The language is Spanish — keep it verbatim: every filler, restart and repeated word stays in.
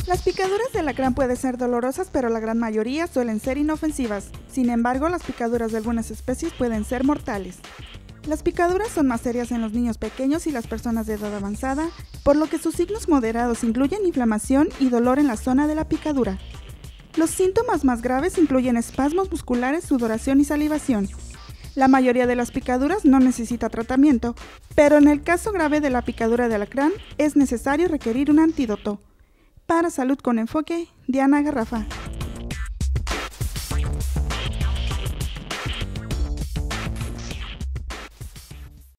Las picaduras de alacrán pueden ser dolorosas, pero la gran mayoría suelen ser inofensivas. Sin embargo, las picaduras de algunas especies pueden ser mortales. Las picaduras son más serias en los niños pequeños y las personas de edad avanzada, por lo que sus signos moderados incluyen inflamación y dolor en la zona de la picadura. Los síntomas más graves incluyen espasmos musculares, sudoración y salivación. La mayoría de las picaduras no necesita tratamiento, pero en el caso grave de la picadura de alacrán es necesario requerir un antídoto. Para Salud con Enfoque, Diana Garrafa.